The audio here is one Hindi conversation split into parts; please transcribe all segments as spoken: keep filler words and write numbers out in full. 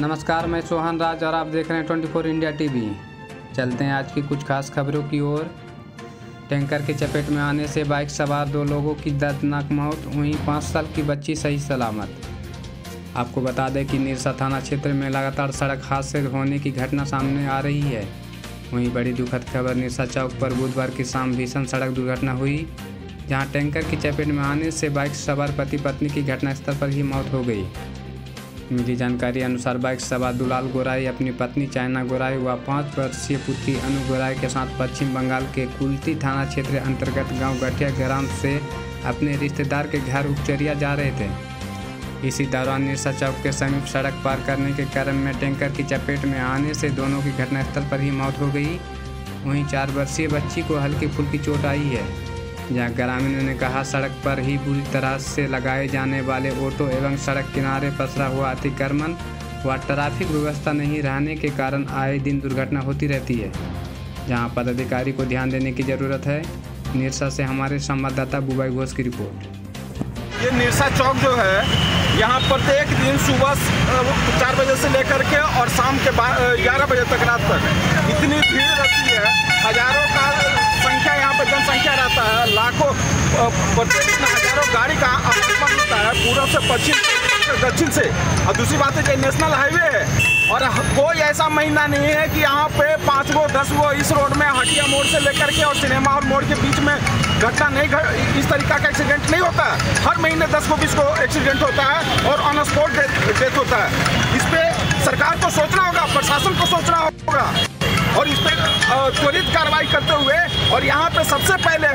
नमस्कार, मैं सोहन राज और आप देख रहे हैं ट्वेंटी फोर इंडिया टीवी। चलते हैं आज की कुछ खास खबरों की ओर। टैंकर के चपेट में आने से बाइक सवार दो लोगों की दर्दनाक मौत, वहीं पाँच साल की बच्ची सही सलामत। आपको बता दें कि निरसा थाना क्षेत्र में लगातार सड़क हादसे होने की घटना सामने आ रही है। वहीं बड़ी दुखद खबर निरसा चौक पर बुधवार की शाम भीषण सड़क दुर्घटना हुई, जहां टैंकर की चपेट में आने से बाइक सवार पति पत्नी की घटनास्थल पर ही मौत हो गई। मिली जानकारी अनुसार बाइक सवार दुलाल गोराई अपनी पत्नी चाइना गोराई व पाँच वर्षीय पुत्री अनु गोराई के साथ पश्चिम बंगाल के कुल्ती थाना क्षेत्र अंतर्गत गांव गठिया ग्राम से अपने रिश्तेदार के घर उपचरिया जा रहे थे। इसी दौरान निरसा चौक के समीप सड़क पार करने के क्रम में टैंकर की चपेट में आने से दोनों की घटनास्थल पर ही मौत हो गई। वहीं चार वर्षीय बच्ची को हल्की फुल्की चोट आई है, जहां ग्रामीणों ने कहा सड़क पर ही बुरी तरह से लगाए जाने वाले ऑटो एवं सड़क किनारे पसरा हुआ अतिक्रमण व ट्रैफिक व्यवस्था नहीं रहने के कारण आए दिन दुर्घटना होती रहती है, जहां पदाधिकारी को ध्यान देने की जरूरत है। निरसा से हमारे संवाददाता बुबाई घोष की रिपोर्ट। ये निरसा चौक जो है, यहाँ प्रत्येक दिन सुबह चार बजे से लेकर के और शाम के ग्यारह बजे तक रात तक इतनी भीड़ रहती है। हजारों का संख्या यहाँ पर जनसंख्या रहता है, लाखों प्रत्येक दिन हजारों गाड़ी का आवागमन होता है पूर्व से पश्चिम दक्षिण से। और दूसरी बात है कि नेशनल हाईवे है और कोई ऐसा महीना नहीं है कि यहाँ पे पाँच गो दस गो इस रोड में हटिया मोड़ से लेकर के और सिनेमा हॉल मोड़ के बीच में घटना नहीं घट इस तरीका का एक्सीडेंट नहीं होता है। हर महीने दस को बीस को एक्सीडेंट होता है और ऑन स्पॉट डेथ होता है। इस पर सरकार को सोचना होगा, प्रशासन को सोचना होगा और इस पर त्वरित कार्रवाई करते हुए और यहाँ पे सबसे पहले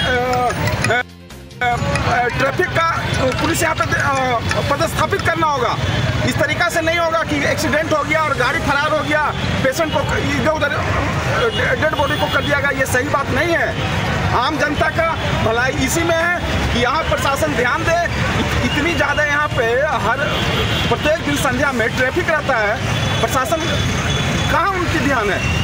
है ट्रैफिक का पुलिस यहाँ पे पदस्थापित करना होगा। इस तरीका से नहीं होगा कि एक्सीडेंट हो गया और गाड़ी फरार हो गया, पेशेंट को इधर उधर डेड बॉडी को कर दिया गया। ये सही बात नहीं है। आम जनता का भलाई इसी में है कि यहाँ प्रशासन ध्यान दे। इतनी ज़्यादा यहाँ पे हर प्रत्येक दिन संध्या में ट्रैफिक रहता है, प्रशासन कहाँ उनकी ध्यान है।